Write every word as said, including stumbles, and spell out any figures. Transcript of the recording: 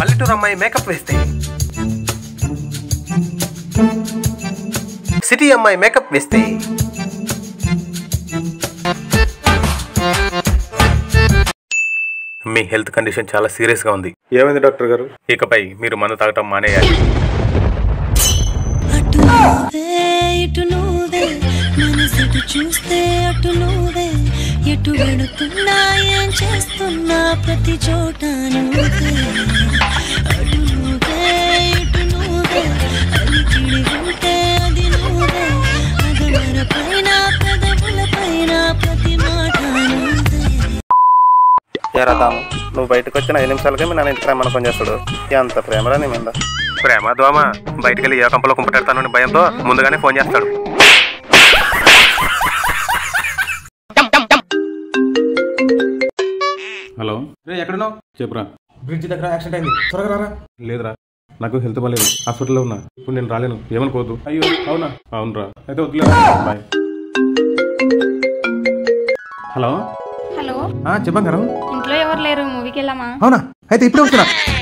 పల్లెటూరు అమ్మాయి మేకప్ వేస్తే, సిటీ అమ్మాయి మేకప్ వేస్తే మీ హెల్త్ కండిషన్ చాలా సీరియస్ గా ఉంది. ఏమైంది డాక్టర్ గారు? ఇకపై మీరు మందు తాగటం మానేయాలి. ప్రతి చోట ఏరాదాము, నువ్వు బయటకు వచ్చిన ఐదు నిమిషాలకే మీ నాన్న ఇంటికి రమ్మని పని చేస్తాడు. ఎంత ప్రేమరా నీ మీద. ప్రేమ దోమ బయటికి వెళ్ళి ఏ కంపలో కుంపటెడతానని భయంతో ముందుగానే ఫోన్ చేస్తాడు. హలో రే, ఎక్కడున్నావు? చెప్పురా. బ్రిడ్జ్ దగ్గర యాక్సిడెంట్ అయింది, త్వరగా రారా. లేదురా, నాకు హెల్త్ బాగాలేదు, హాస్పిటల్లో ఉన్నా. ఇప్పుడు నేను రాలేను, ఏమనుకోవద్దు. అయ్యో అవునా? అవునరా, అయితే వద్దులేరా, బాయ్. హలో హలో చెప్పంగారు. ఇంట్లో ఎవరు లేరు, మూవీకి వెళ్ళామా? అవునా, అయితే ఇప్పుడే వస్తున్నా.